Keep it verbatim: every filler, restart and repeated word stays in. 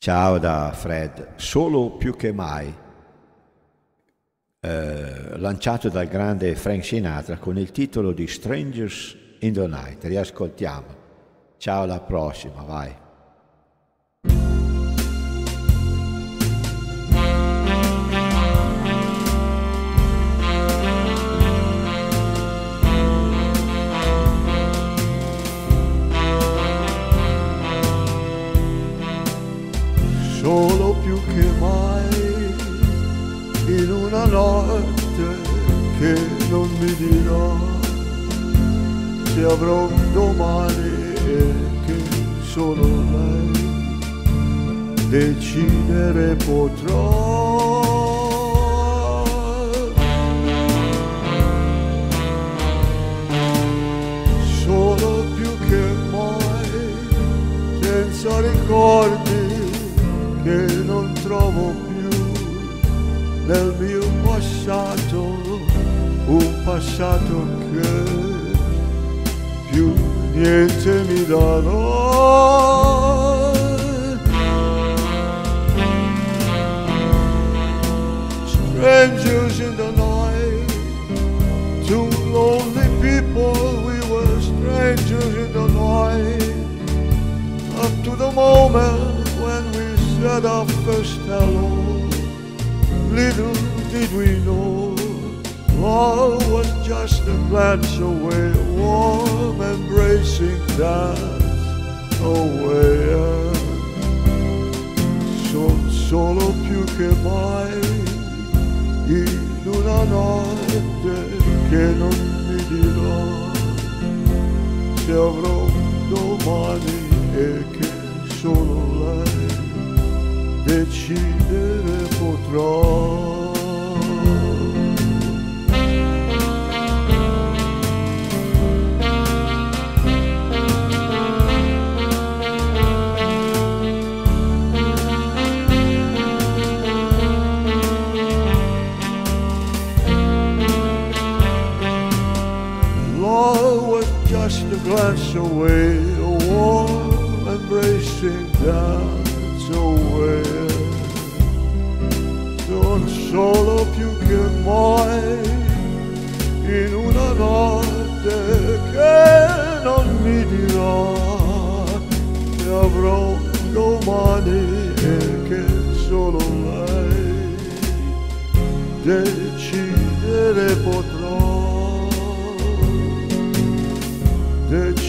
Ciao da Fred, solo più che mai, eh, lanciato dal grande Frank Sinatra con il titolo di Strangers in the Night. Riascoltiamo. Ciao, alla prossima, vai. Solo più che mai in una notte che non mi dirò se avrò un domani e che solo lei decidere potrò. Solo più che mai senza ricordi che non trovo più nel mio passato, un passato che più niente mi darà. Strangers in the night, two lonely people, we were strangers in the night, up to the moment when we said our first hello. Little did we know love was just a glance away, a warm embracing dance away. So, solo più che mai in una notte che non mi dirò se avrò domani e che solo lei decidere potrò. Love was just a glance away, a warm embracing dance away. Non solo più che mai in una notte che non mi dirà che avrò domani e che solo lei decidere potrà. Decidere